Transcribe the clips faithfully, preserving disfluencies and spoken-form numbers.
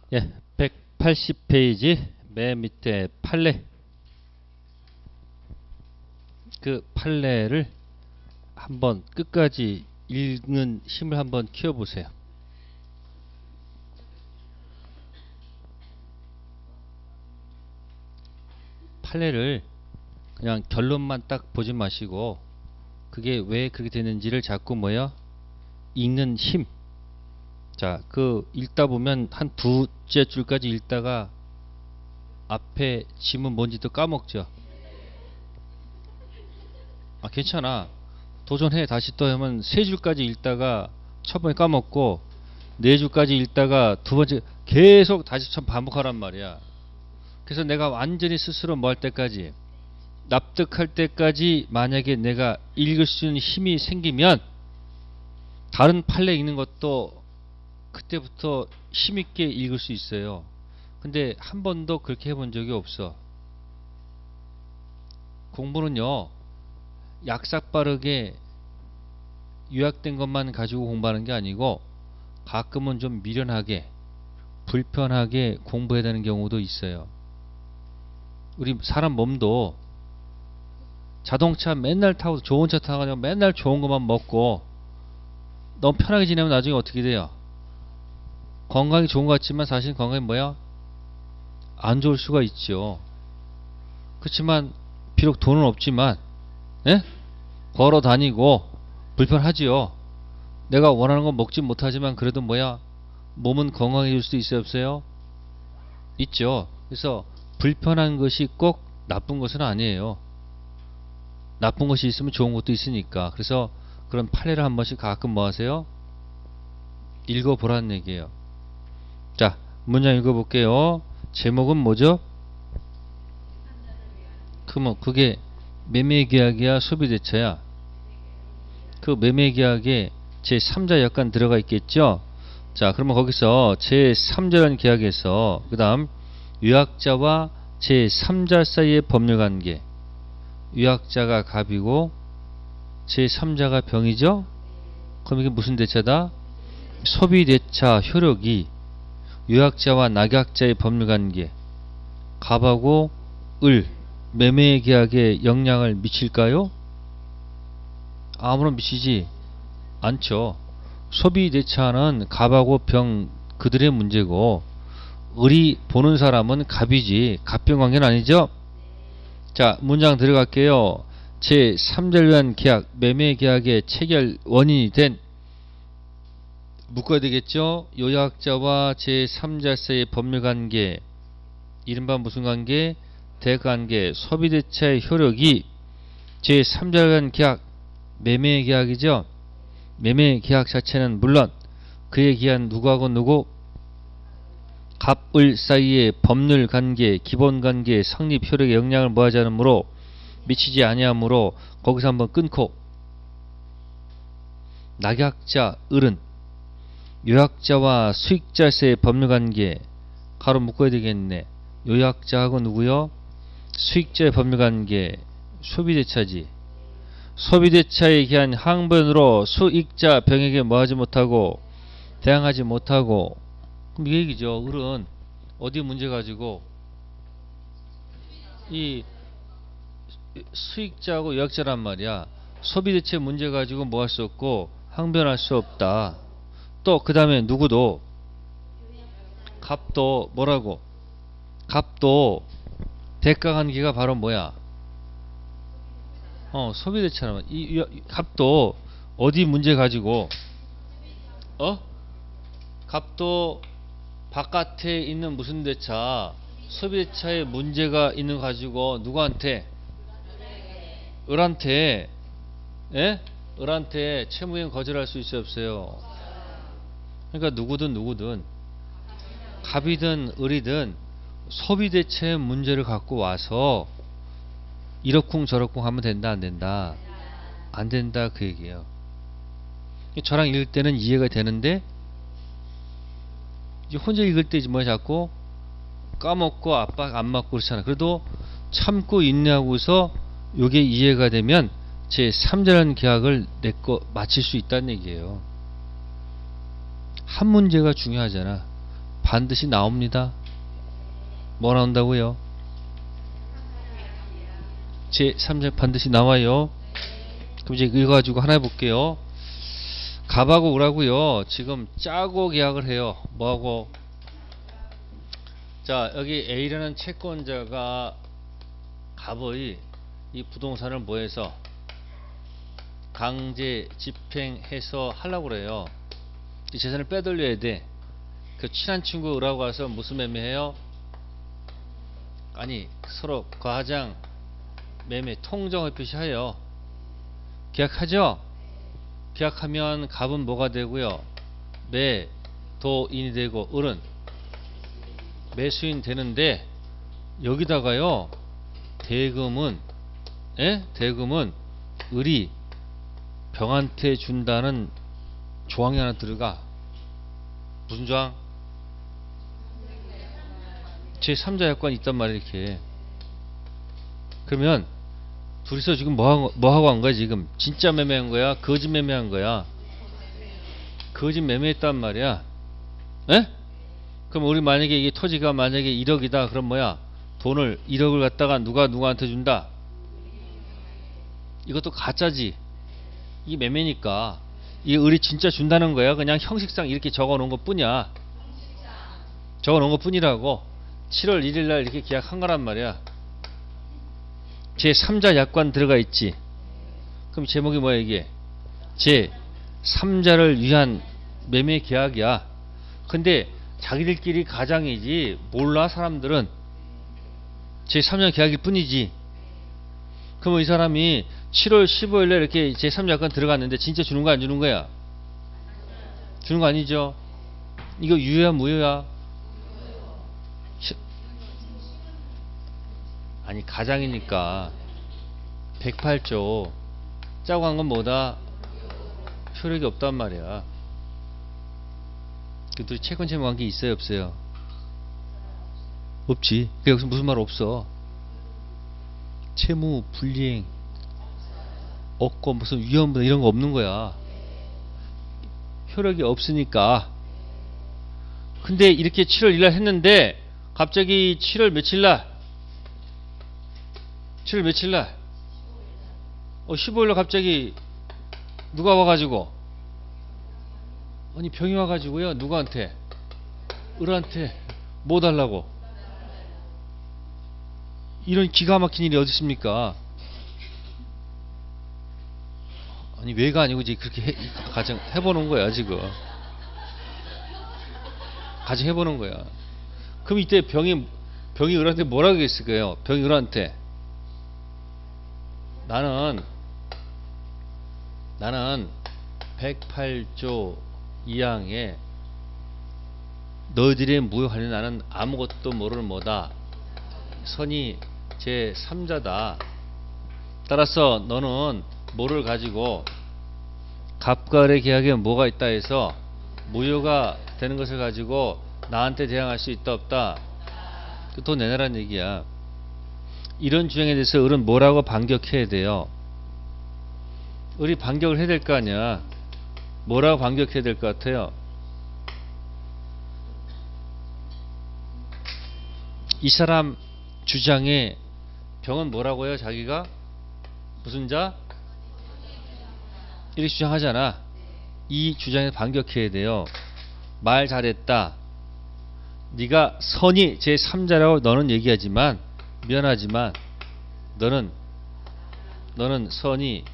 예, 백팔십 페이지 맨 밑에 판례. 그 판례를 한번 끝까지 읽는 힘을 한번 키워보세요. 판례를 그냥 결론만 딱 보지 마시고 그게 왜 그렇게 되는지를 자꾸 뭐야? 읽는 힘. 자, 그 읽다 보면 한 두째 줄까지 읽다가 앞에 지문 뭔지도 까먹죠. 아, 괜찮아. 도전해. 다시 또 하면 세 줄까지 읽다가 첫 번째 까먹고 네 줄까지 읽다가 두 번째 계속 다시 처음 반복하란 말이야. 그래서 내가 완전히 스스로 뭐 할 때까지 납득할 때까지 만약에 내가 읽을 수 있는 힘이 생기면 다른 판례 읽는 것도 그때부터 힘있게 읽을 수 있어요. 근데 한 번도 그렇게 해본 적이 없어. 공부는요, 약삭 빠르게 요약된 것만 가지고 공부하는 게 아니고 가끔은 좀 미련하게 불편하게 공부해야 되는 경우도 있어요. 우리 사람 몸도 자동차 맨날 타고 좋은 차 타고 맨날 좋은 것만 먹고 너무 편하게 지내면 나중에 어떻게 돼요? 건강이 좋은 것 같지만 사실 건강이 뭐야? 안 좋을 수가 있죠. 그렇지만 비록 돈은 없지만 예? 걸어 다니고 불편하지요. 내가 원하는 건 먹지 못하지만 그래도 뭐야? 몸은 건강해질 수도 있어요, 없어요? 있죠. 그래서 불편한 것이 꼭 나쁜 것은 아니에요. 나쁜 것이 있으면 좋은 것도 있으니까. 그래서 그런 판례를 한 번씩 가끔 뭐 하세요? 읽어보라는 얘기예요. 자, 문장 읽어볼게요. 제목은 뭐죠? 그 뭐 그게 매매계약이야 소비대차야? 그 매매계약에 제삼 자 약관 들어가 있겠죠? 자, 그러면 거기서 제삼 자라는 계약에서 그 다음 유약자와 제삼 자 사이의 법률관계, 유약자가 갑이고 제삼 자가 병이죠? 그럼 이게 무슨 대차다? 소비대차 효력이 유약자와 낙약자의 법률관계, 갑하고 을, 매매계약에 영향을 미칠까요? 아무런 미치지 않죠. 소비대차는 갑하고 병 그들의 문제고 을이 보는 사람은 갑이지 갑병 관계는 아니죠. 자, 문장 들어갈게요. 제삼 자를 위한 계약, 매매계약의 체결 원인이 된 묶어야 되겠죠. 요약자와 제삼 자 사이의 법률관계, 이른바 무슨 관계? 대관계, 소비대차의 효력이 제삼 자를 위한 계약, 매매계약이죠. 매매계약 자체는 물론 그에 기한 누구하고 누구? 갑을 사이의 법률관계, 기본관계, 성립 효력에 영향을 뭐하지 않으므로 미치지 아니하므로 거기서 한번 끊고 낙약자 을은 요약자와 수익자 사이의 법률관계 가로 묶어야 되겠네. 요약자하고 누구요? 수익자의 법률관계, 소비대차지. 소비대차에 기한 항변으로 수익자 병에게 뭐하지 못하고 대항하지 못하고, 그럼 이 얘기죠. 을은 어디 문제 가지고 이 수익자하고 요약자란 말이야. 소비대체 문제 가지고 뭐 할 수 없고 항변할 수 없다. 또 그 다음에 누구도 갑도 뭐라고? 갑도 대가관계가 바로 뭐야? 어, 소비대차라면 이, 이 갑도 어디 문제 가지고 어? 갑도 바깥에 있는 무슨 대차, 소비대차에 문제가 있는 거 가지고 누구한테? 을한테, 예? 을한테 채무이행 거절할 수 있어요, 없어요? 그러니까 누구든 누구든 갑이든 을이든 소비대체의 문제를 갖고 와서 이러쿵 저러쿵 하면 된다, 안 된다? 안 된다, 그 얘기예요. 저랑 읽을 때는 이해가 되는데 이제 혼자 읽을 때 뭐 자꾸 까먹고 압박 안 맞고 그렇잖아. 그래도 참고 인내하고서 요게 이해가 되면 제삼 자라는 계약을 내거 마칠 수 있다는 얘기예요. 한 문제가 중요하잖아. 반드시 나옵니다. 뭐 나온다고요? 제삼자 반드시 나와요. 그럼 이제 이거 가지고 하나 해볼게요. 갑하고 을하고요. 지금 짜고 계약을 해요. 뭐하고? 자, 여기 A라는 채권자가 갑의 이 부동산을 뭐해서 강제 집행해서 하려고 그래요. 이 재산을 빼돌려야 돼. 그 친한 친구 을하고 가서 무슨 매매해요? 아니, 서로 과장 매매 통정을 표시하여 계약하죠? 계약하면 갑은 뭐가 되고요? 매도인이 되고 을은 매수인 되는데, 여기다가요 대금은 예? 대금은 을이 병한테 준다는 조항이 하나 들어가. 무슨 조항? 제삼자 약관이 있단 말이야. 이렇게 그러면 둘이서 지금 뭐, 뭐 하고 한 거야? 지금 진짜 매매한 거야? 거짓 매매한 거야? 거짓 매매했단 말이야. 에? 그럼 우리 만약에 이게 토지가 만약에 일억이다 그럼 뭐야? 돈을 일억을 갖다가 누가 누구한테 준다? 이것도 가짜지. 이게 매매니까 이게 을이 진짜 준다는 거야. 그냥 형식상 이렇게 적어 놓은 것 뿐이야. 적어 놓은 것 뿐이라고. 칠월 일일날 이렇게 계약한 거란 말이야. 제삼자 약관 들어가 있지. 그럼 제목이 뭐야 이게? 제삼자를 위한 매매 계약이야. 근데 자기들끼리 가장이지 몰라. 사람들은 제삼자 계약일 뿐이지. 그럼 이 사람이 칠월 십오일에 이렇게 제삼자 약관 들어갔는데 진짜 주는 거 안 주는 거야? 주는 거 아니죠? 이거 유효야 무효야? 아니 가장이니까 백팔조 짜고 한 건 뭐다? 효력이 없단 말이야. 그 둘이 채권 채무 관계 있어요 없어요? 없지. 그 여기서 무슨 말 없어. 채무 불이행 없고 무슨 위험부다 이런 거 없는 거야. 효력이 없으니까. 근데 이렇게 칠월 일일 날 했는데 갑자기 칠월 며칠 날 칠월 며칠 날 어, 십오일 날 갑자기 누가 와가지고 아니 병이 와가지고요. 누구한테? 을한테 뭐 달라고? 이런 기가 막힌 일이 어디 있습니까? 아니 왜가 아니고 이제 그렇게 해, 가정 해보는 거야 지금. 가정 해보는 거야. 그럼 이때 병이 병이 을한테 뭐라고 했을까요? 병이 을한테 나는 나는 백팔조 이항에 너희들의 무효 관련 나는 아무것도 모르는 뭐다. 선이 제삼자다. 따라서 너는 뭐를 가지고 갑과 을의 계약에 뭐가 있다 해서 무효가 되는 것을 가지고 나한테 대항할 수 있다 없다? 돈 내놔라는 얘기야. 이런 주장에 대해서 을은 뭐라고 반격해야 돼요? 을이 반격을 해야 될 거 아니야. 뭐라고 반격해야 될 것 같아요? 이 사람 주장에 병은 뭐라고요? 자기가 무슨 자? 이렇게 주장하잖아. 이 주장에 반격해야 돼요. 말 잘했다. 네가 선이 제삼자라고 너는 얘기하지만 미안하지만 너는 너는 선이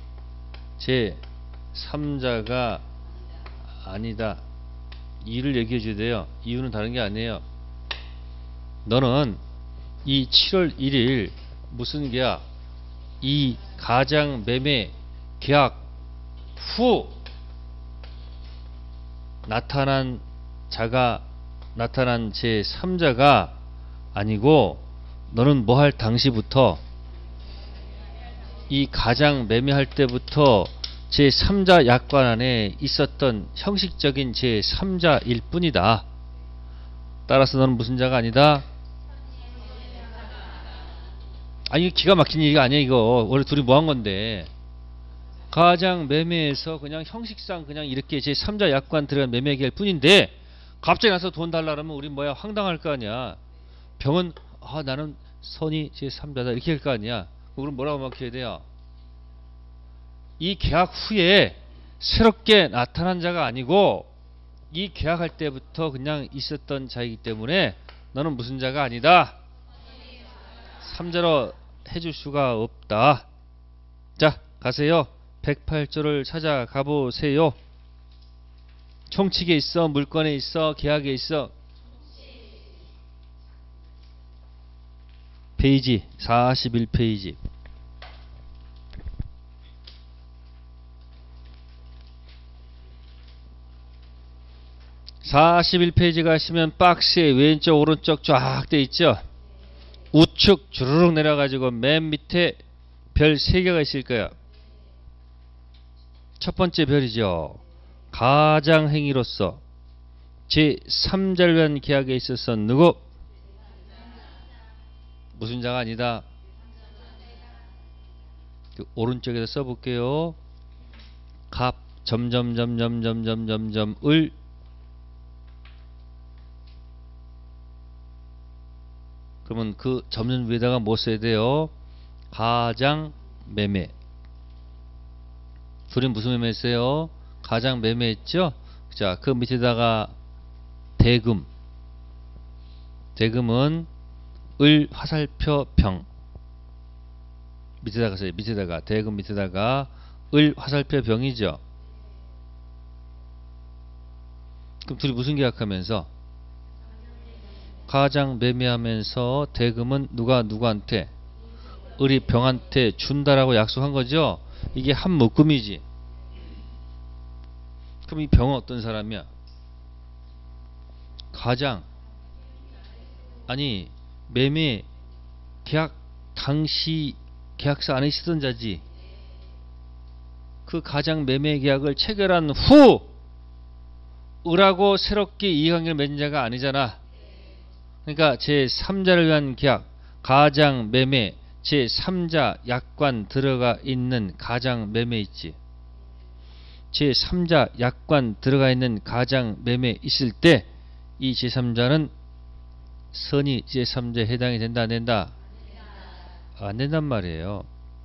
제삼자가 아니다. 이유를 얘기해 줘야 돼요. 이유는 다른 게 아니에요. 너는 이 칠월 일일 무슨 계약? 이 가장 매매 계약 후 나타난 자가 나타난 제삼자가 아니고 너는 뭐 할 당시부터 이 가장 매매할 때부터 제삼자 약관 안에 있었던 형식적인 제삼자일 뿐이다. 따라서 너는 무슨 자가 아니다? 아니 이게 기가 막힌 얘기가 아니야 이거. 원래 둘이 뭐 한 건데. 가장 매매에서 그냥 형식상 그냥 이렇게 제삼자 약관 들어간 매매 계약일 뿐인데 갑자기 나서 돈 달라 그러면 우리 뭐야 황당할 거 아니야. 병은 아 나는 선이 제삼자다 이렇게 할 거 아니야. 그럼 뭐라고 막혀야 돼요? 이 계약 후에 새롭게 나타난 자가 아니고 이 계약할 때부터 그냥 있었던 자이기 때문에 너는 무슨 자가 아니다. 삼자로 해줄 수가 없다. 자 가세요. 백팔 조를 찾아가 보세요. 총칙에 있어, 물권에 있어, 계약에 있어. 페이지 사십일 페이지. 사십일 페이지 가시면 박스에 왼쪽 오른쪽 쫙 돼 있죠. 우측 주르륵 내려가지고 맨 밑에 별 세 개가 있을 거야. 첫 번째 별이죠. 가장행위로서 제삼자를 위한 계약에 있어서 누구? 무슨 자가 아니다. 그 오른쪽에서 써볼게요. 갑 점점점점점점점점 을 그러면 그 점점 위에다가 뭐 써야 돼요? 가장 매매. 둘이 무슨 매매 했어요? 가장 매매했죠? 자, 그 밑에다가 대금. 대금은 을 화살표 병. 밑에다가 써요. 밑에다가 대금 밑에다가 을 화살표 병이죠. 그럼 둘이 무슨 계약하면서? 가장 매매하면서 대금은 누가 누구한테? 을이 병한테 준다라고 약속한 거죠. 이게 한 묶음이지. 그럼 이 병은 어떤 사람이야? 가장 아니 매매 계약 당시 계약서 안에 있었던 자지. 그 가장 매매 계약을 체결한 후 을하고 새롭게 이해관계를 맺은 자가 아니잖아. 그러니까 제삼자를 위한 계약, 가장 매매, 제삼자 약관 들어가 있는 가장 매매 있지. 제삼자 약관 들어가 있는 가장 매매 있을 때 이 제삼자는 선이 제삼자에 해당이 된다 안 된다? 안 된단 말이에요.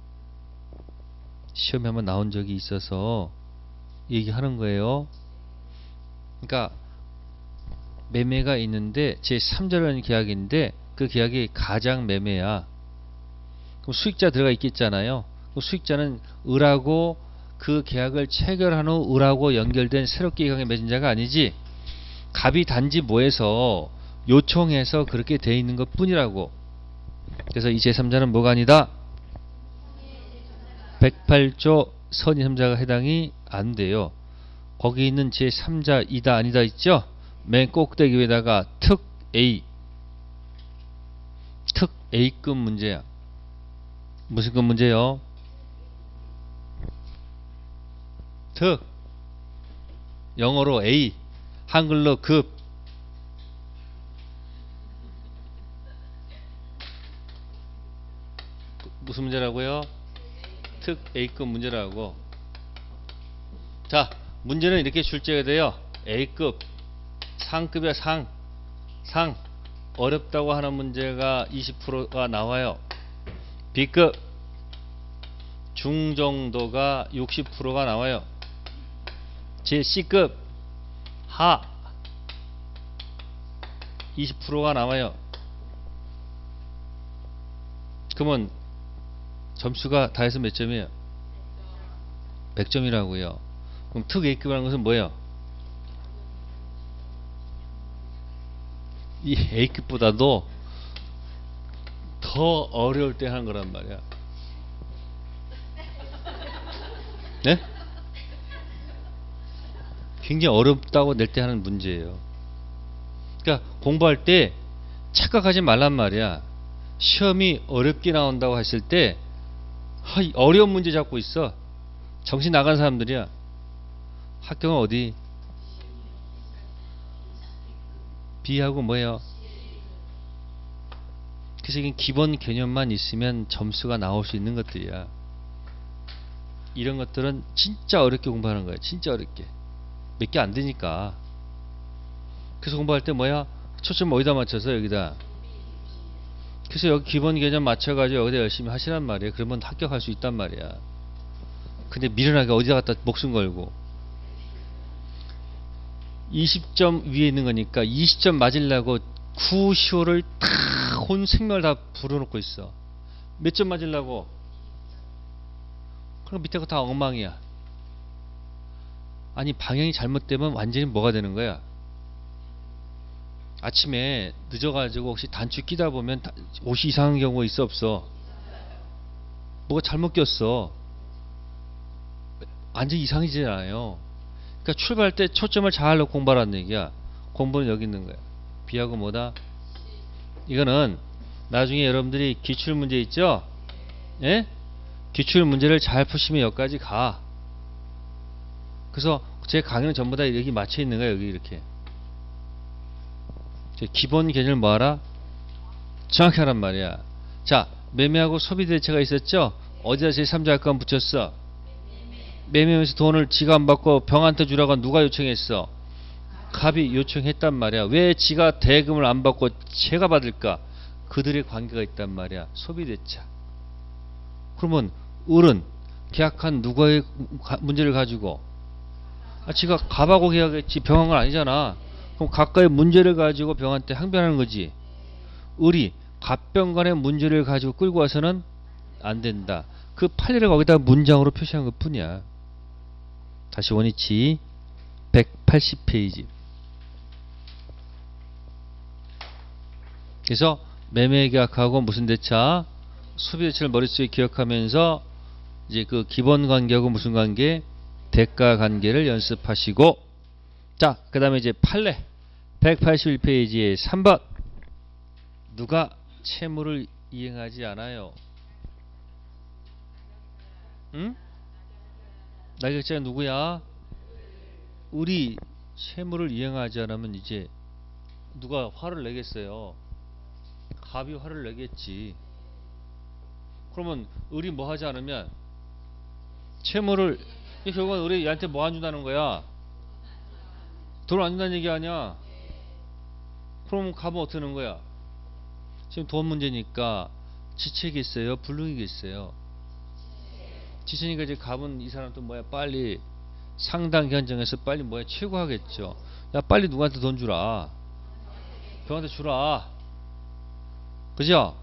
시험에 한번 나온 적이 있어서 얘기하는 거예요. 그러니까 매매가 있는데 제삼자라는 계약인데 그 계약이 가장 매매야. 그럼 수익자 들어가 있겠잖아요. 그럼 수익자는 을하고 그 계약을 체결한 후 을하고 연결된 새롭게 이강에 맺은 자가 아니지. 갑이 단지 뭐해서 요청해서 그렇게 돼 있는 것 뿐이라고. 그래서 이 제삼자는 뭐가 아니다? 백팔 조 선이 삼자가 해당이 안 돼요. 거기 있는 제삼자 이다 아니다 있죠? 맨 꼭대기 위에다가 특 A 특 A급 문제야. 무슨 급 문제요? 특 영어로 A 한글로 급. 무슨 문제라고요? 특 A급 문제라고. 자, 문제는 이렇게 출제가 돼요. A급 상급이야. 상 상 어렵다고 하는 문제가 이십 퍼센트가 나와요. B급 중정도가 육십 퍼센트가 나와요. 제 C급 하 이십 퍼센트가 나와요. 그러면 점수가 다 해서 몇 점이에요? 백 점이라고요. 그럼 특 A급이라는 것은 뭐예요? 이 A급보다도 더 어려울 때 하는 거란 말이야. 네? 굉장히 어렵다고 낼 때 하는 문제예요. 그러니까 공부할 때 착각하지 말란 말이야. 시험이 어렵게 나온다고 했을 때 하, 어려운 문제 잡고 있어. 정신 나간 사람들이야. 학교는 어디? B하고 뭐예요? 그래서 이게 기본 개념만 있으면 점수가 나올 수 있는 것들이야. 이런 것들은 진짜 어렵게 공부하는 거야. 진짜 어렵게. 몇 개 안 되니까. 그래서 공부할 때 뭐야? 초점 어디다 맞춰서 여기다. 그래서 여기 기본 개념 맞춰가지고 여기다 열심히 하시란 말이에요. 그러면 합격할 수 있단 말이야. 근데 미련하게 어디다 갖다 목숨 걸고 이십 점 위에 있는 거니까 이십 점 맞으려고 구, 시오를 다 혼 생명을 다 불어넣고 있어. 몇 점 맞으려고? 그럼 밑에 거 다 엉망이야. 아니 방향이 잘못되면 완전히 뭐가 되는 거야? 아침에 늦어가지고 혹시 단추 끼다 보면 옷이 이상한 경우가 있어 없어? 뭐가 잘못 꼈어. 완전 이상해지잖아요. 그러니까 출발할 때 초점을 잘 놓고 공부하라는 얘기야. 공부는 여기 있는 거야. B하고 뭐다? 이거는 나중에 여러분들이 기출문제 있죠? 예? 기출문제를 잘 푸시면 여기까지 가. 그래서 제 강의는 전부 다 여기 맞춰 있는 거야. 여기 이렇게. 기본 개념을 뭐하라? 정확히 하란 말이야. 자, 매매하고 소비 대체가 있었죠? 어디다 제삼 자격감 붙였어? 매매하면서 돈을 지가 안 받고 병한테 주라고 누가 요청했어? 갑이 요청했단 말이야. 왜 지가 대금을 안 받고 제가 받을까? 그들의 관계가 있단 말이야. 소비 대차. 그러면 을은 계약한 누구의 문제를 가지고? 아, 지가 갑하고 계약했지 병한 건 아니잖아. 그럼 각각의 문제를 가지고 병한테 항변하는 거지. 을이 갑병 간의 문제를 가지고 끌고 와서는 안 된다. 그 판례를 거기다 문장으로 표시한 것 뿐이야. 다시 원위치 백팔십 페이지. 그래서 매매 계약하고 무슨 대차? 소비 대차를 머릿속에 기억하면서 이제 그 기본 관계하고 무슨 관계? 대가 관계를 연습하시고, 자, 그 다음에 이제 판례 백팔십일 페이지에 삼 번. 누가 채무를 이행하지 않아요? 응? 낙약자가 누구야? 을이 채무를 이행하지 않으면 이제 누가 화를 내겠어요? 갑이 화를 내겠지. 그러면 을이 뭐 하지 않으면 채무를, 결국은 을이 얘한테 뭐 안 준다는 거야? 돈 안 준다는 얘기 아니야? 그럼 갑은 어떻게 하는 거야? 지금 돈 문제니까 지체겠어요? 불능이겠어요? 지체니까 이제 갑은 이 사람 또 뭐야? 빨리 상당 견정해서 빨리 뭐야? 최고하겠죠. 야, 빨리 누구한테 돈 주라. 병한테 주라. 그죠?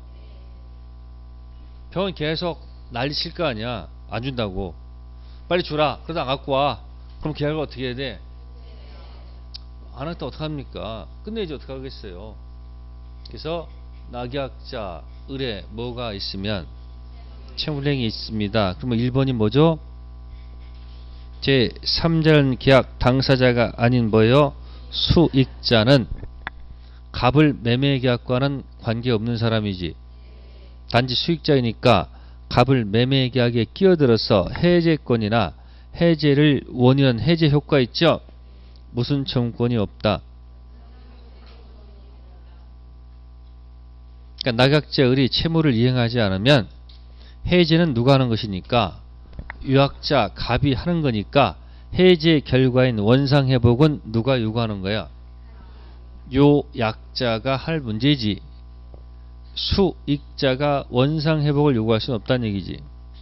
병은 계속 난리 칠 거 아니야. 안 준다고. 빨리 주라. 그러다 안 갖고 와. 그럼 계약을 어떻게 해야 돼? 안 했다 어떡합니까? 끝내야지 어떡하겠어요. 그래서 낙약자 을에 뭐가 있으면 채무불이행이 있습니다. 그러면 일 번이 뭐죠? 제삼 자 계약 당사자가 아닌 뭐예요? 수익자는 갑을 매매 계약과는 관계없는 사람이지. 단지 수익자이니까 갑을 매매 계약에 끼어들어서 해제권이나 해제를 원인한 해제 효과 있죠? 무슨 청구권이 없다. 그러니까 낙약자 을이 채무를 이행하지 않으면 해제는 누가 하는 것이니까 유약자 갑이 하는 거니까 해제 결과인 원상회복은 누가 요구하는 거야? 요 약자가 할 문제지. 수익자가 원상회복을 요구할 수는 없다는 얘기지.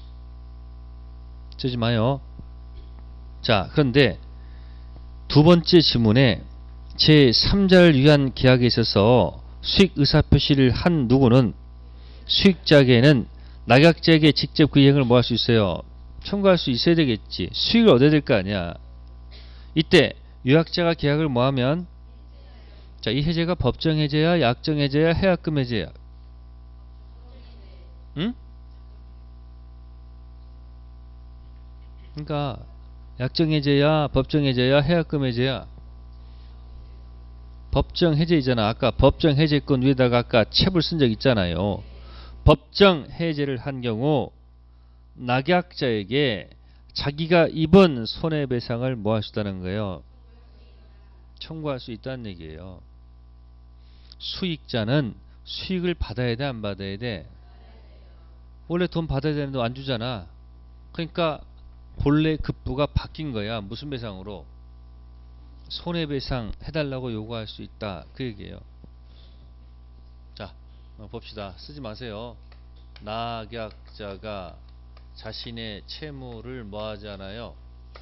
쓰지 마요. 자, 그런데 두 번째 지문에 제삼 자를 위한 계약에 있어서 수익 의사표시를 한 누구는 수익자에게는 낙약자에게 직접 그 이행을 뭐 할 수 있어요? 청구할 수 있어야 되겠지. 수익을 얻어야 될 거 아니야. 이때 유약자가 계약을 뭐 하면, 자, 이 해제가 법정 해제야, 약정 해제야, 해약금 해제야? 응? 그러니까 약정 해제야, 법정 해제야, 해약금 해제야? 법정 해제이잖아. 아까 법정 해제권 위에다가 아까 첩을 쓴 적 있잖아요. 법정 해제를 한 경우 낙약자에게 자기가 입은 손해배상을 뭐 할 수 있다는 거예요? 청구할 수 있다는 얘기예요. 수익자는 수익을 받아야 돼, 안 받아야 돼? 원래 돈 받아야 되는데 안 주잖아. 그러니까 본래 급부가 바뀐 거야. 무슨 배상으로? 손해배상 해달라고 요구할 수 있다 그 얘기예요. 자 봅시다. 쓰지 마세요. 낙약자가 자신의 채무를 뭐하지 않아요?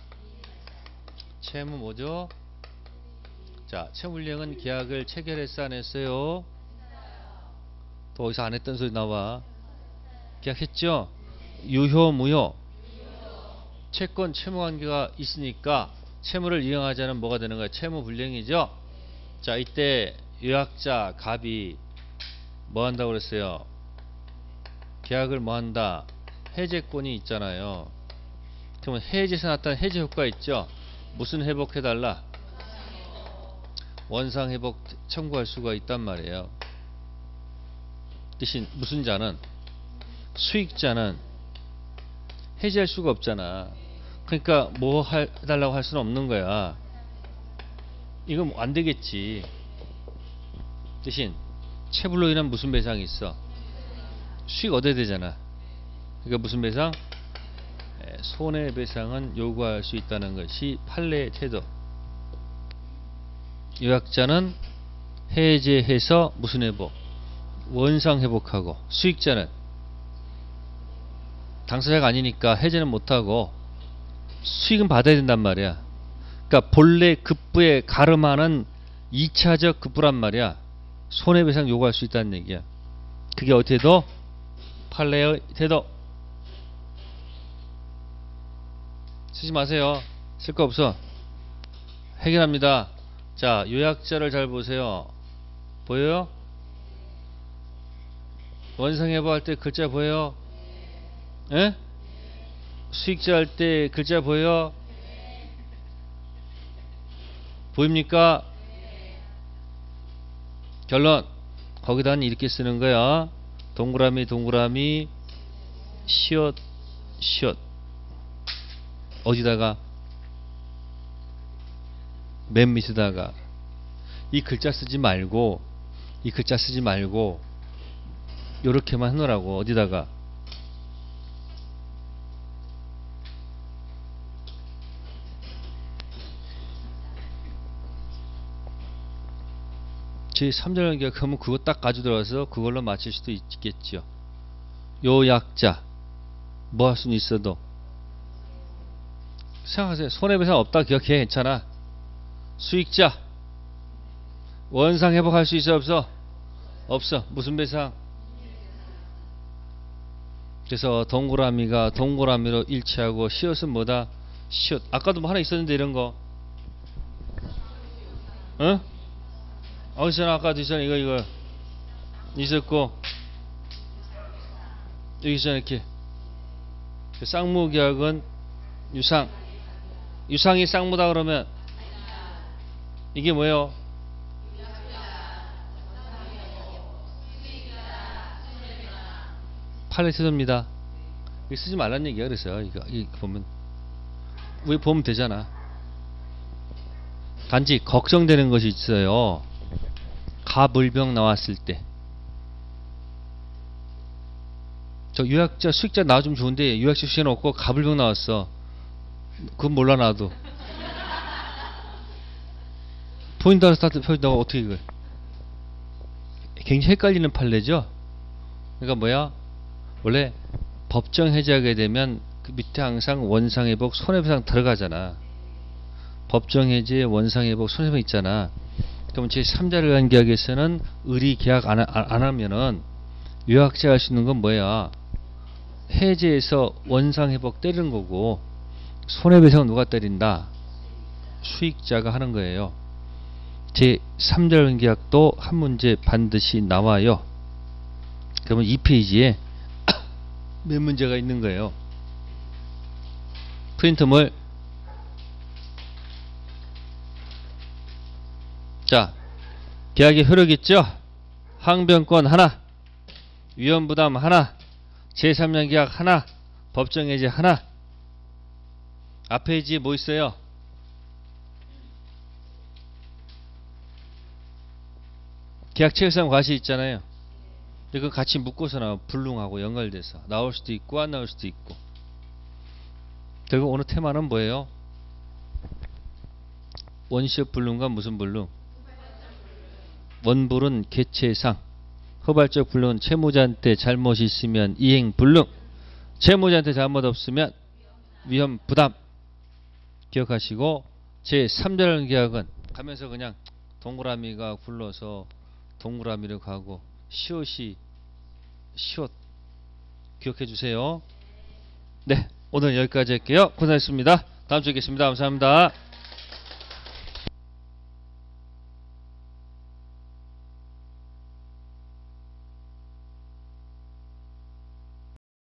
채무 뭐죠? 자, 채무불이행은 계약을 체결했어 안 했어요? 또 어디서 안 했던 소리 나와? 계약했죠? 유효 무효? 채권 채무관계가 있으니까 채무를 이행하지 않으면 뭐가 되는 거야? 채무불이행이죠? 자, 이때 요약자 갑이 뭐 한다고 그랬어요? 계약을 뭐 한다? 해제권이 있잖아요. 그러면 해제에서 나타난 해제 효과 있죠? 무슨 회복해달라? 원상 회복 청구할 수가 있단 말이에요. 대신 무슨 자는 수익자는 해제할 수가 없잖아. 그러니까 뭐 해달라고 할 수는 없는 거야. 이건 안 되겠지. 대신 체불로 인한 무슨 배상이 있어? 수익 얻어야 되잖아. 그러니까 무슨 배상? 손해배상은 요구할 수 있다는 것이 판례의 태도. 요약자는 해제해서 무슨 회복? 원상 회복하고, 수익자는 당사자가 아니니까 해제는 못하고 수익은 받아야 된단 말이야. 그러니까 본래 급부에 가름하는 이 차적 급부란 말이야. 손해배상 요구할 수 있다는 얘기야. 그게 어떻게 도? 판례의 태도. 쓰지 마세요. 쓸 거 없어. 해결합니다. 자, 요약자를 잘 보세요. 보여요? 원상회복 할 때 글자 보여요? 예? 수익자 할 때 글자 보여요? 보입니까? 결론. 거기다는 이렇게 쓰는 거야. 동그라미 동그라미 시옷 시옷. 어디다가? 맨 밑에다가. 이 글자 쓰지 말고 이 글자 쓰지 말고 요렇게만 해놓으라고. 어디다가? 제삼 절 연결하면 그거 딱 가지고 들어가서 그걸로 맞힐 수도 있겠죠. 요약자 뭐 할 수는 있어도 생각하세요. 손해배상 없다 기억해. 괜찮아. 수익자 원상 회복할 수 있어 없어? 없어. 무슨 배상? 그래서 동그라미가 동그라미로 일치하고 시옷은 뭐다? 시옷. 아까도 뭐 하나 있었는데 이런 거. 어? 어디서나 아까도 있었잖아. 이거 이거 있었고 여기 있잖아. 이렇게 쌍무계약은 유상. 유상이 쌍무다 그러면 이게 뭐예요? 판례 태도입니다. 이거 쓰지 말란 얘기야. 그래서 이거, 이거 보면 왜 보면 되잖아. 단지 걱정되는 것이 있어요. 가불병 나왔을 때 저 유약자 수익자 나와주면 좋은데 유약자 수익자는 없고 가불병 나왔어. 그건 몰라 나도. 포인트 스타트 펴준다고 어떻게 이걸. 굉장히 헷갈리는 판례죠. 그러니까 뭐야? 원래 법정 해제하게 되면 그 밑에 항상 원상회복 손해배상 들어가잖아. 법정 해제 원상회복 손해배상 있잖아. 그럼 제삼 자를 간 계약에서는 의리 계약 안, 안, 안 하면은 요약자 할 수 있는 건 뭐야? 해제해서 원상회복 때리는 거고 손해배상은 누가 때린다? 수익자가 하는 거예요. 제삼 자 계약도 한 문제 반드시 나와요. 그러면 이 페이지에 몇 문제가 있는 거예요. 프린트물. 자, 계약의 효력 있죠? 항변권 하나, 위험부담 하나, 제삼 자 계약 하나, 법정해제 하나. 앞 페이지에 뭐 있어요? 계약 체결상 과시 있잖아요. 이거 같이 묶어서 나와. 불능하고 연결돼서 나올 수도 있고 안 나올 수도 있고. 그리고 오늘 테마는 뭐예요? 원시적 불능과 무슨 불능? 원불은 개체상. 후발적 불능은 채무자한테 잘못이 있으면 이행 불능. 채무자한테 잘못 없으면 위험 부담. 기억하시고 제삼 절 계약은 가면서 그냥 동그라미가 굴러서 동그라미를 가고 시옷이 시옷 기억해 주세요. 네, 오늘 여기까지 할게요. 고생하셨습니다. 다음 주에 뵙겠습니다. 감사합니다.